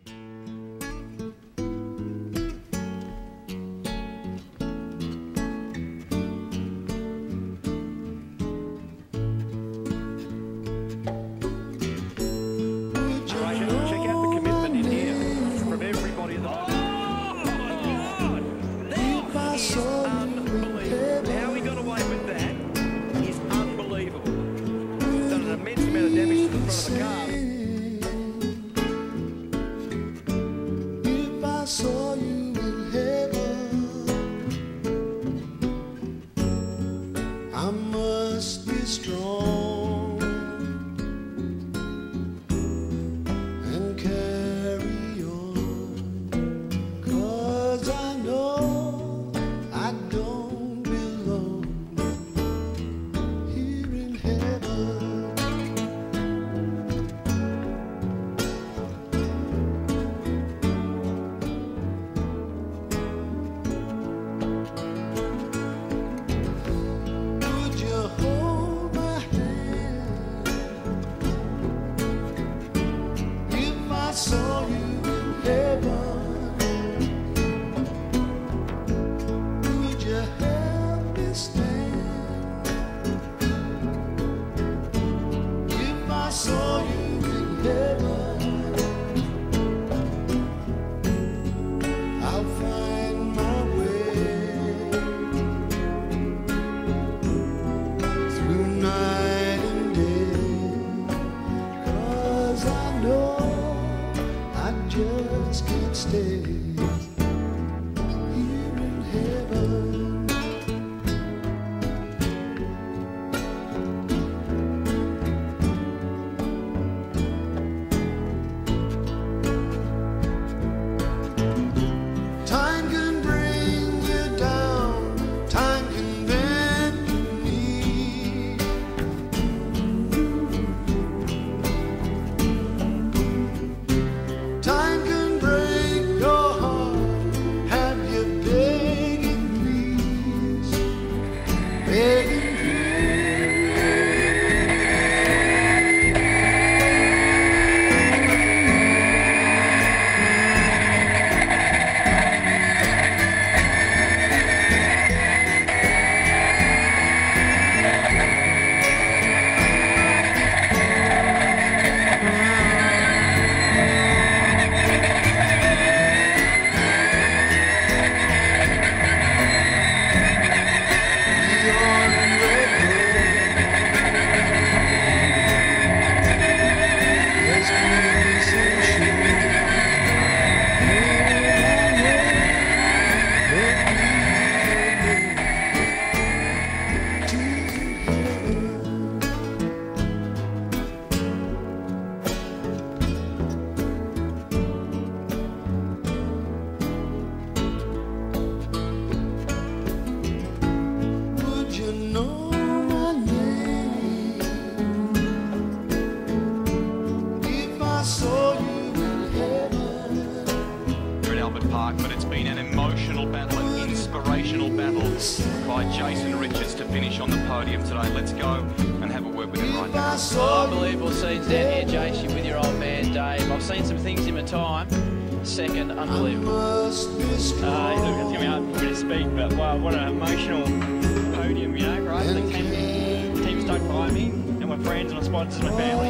But it's been an emotional battle, an inspirational battle by Jason Richards to finish on the podium today. Let's go and have a word with him right now. Well, unbelievable scenes down here, Jace. You're with your old man, Dave. I've seen some things in my time. Second, unbelievable. Look, it's going to be hard for me to speak, but wow, what an emotional podium, you know, right? The team stuck by me, and my friends, and my sponsors, my family.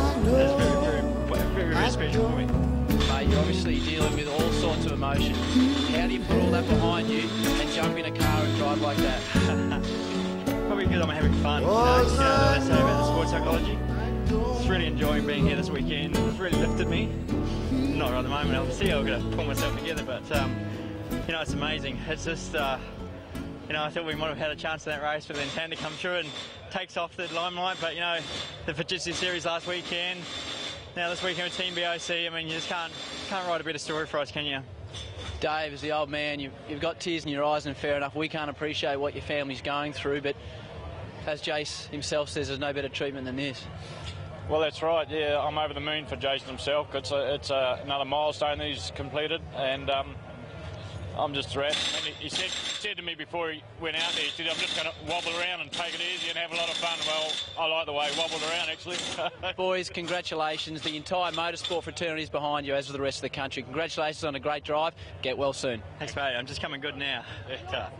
That's very special for me. Mate, you're obviously dealing with all sorts of emotion. How do you put all that behind you and jump in a car and drive like that? Probably because I'm having fun. You know, that's say about the sports psychology. Just really enjoying being here this weekend. It's really lifted me. Not right at the moment, obviously. I've got to pull myself together, but you know, it's amazing. It's just, you know, I thought we might have had a chance in that race for the Nintendo to come through and takes off the limelight, but you know, the Fujitsu series last weekend. Now this weekend with Team BOC, I mean, you just can't write a better story for us, can you? Dave, as the old man, you've got tears in your eyes, and fair enough, we can't appreciate what your family's going through, but as Jace himself says, there's no better treatment than this. Well, that's right, yeah, I'm over the moon for Jason himself. It's another milestone that he's completed, and I'm just threatened. I mean, he said to me before he went out there, he said, I'm just going to wobble around and take it easy and have a lot of fun. Well, I like the way he wobbled around, actually. Boys, congratulations. The entire motorsport fraternity is behind you, as with the rest of the country. Congratulations on a great drive. Get well soon. Thanks, mate. I'm just coming good now. Yeah.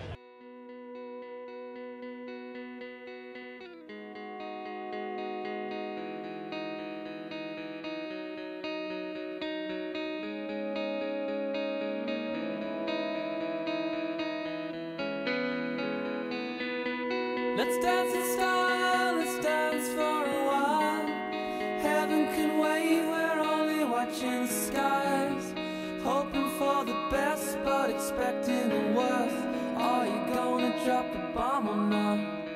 Let's dance in style, let's dance for a while. Heaven can wait, we're only watching the skies. Hoping for the best, but expecting the worst. Are you gonna drop the bomb or not?